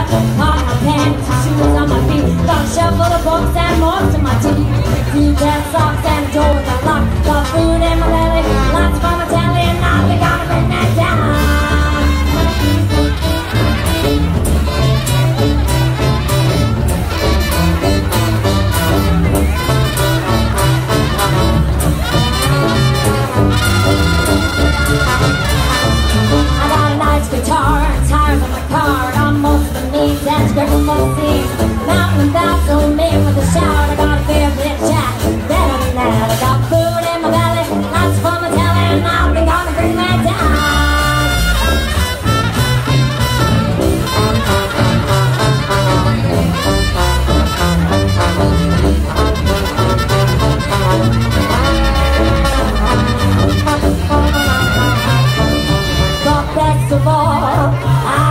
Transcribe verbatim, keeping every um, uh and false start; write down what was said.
Pop my pants and shoes on my feet. Got a shelf full of books and more to my teeth. Two pair of socks and a door with a lock. Got food in my belly, lots from my telly, and now they gotta bring that down. I got a nice guitar and tires on my car. Got most of the needs and script for the scenes. Mountain and bass on me with a shout. I got a fair bit of chat, better than that. I got food in my belly, lots from my telly, and now they gotta bring that down. But best of all, I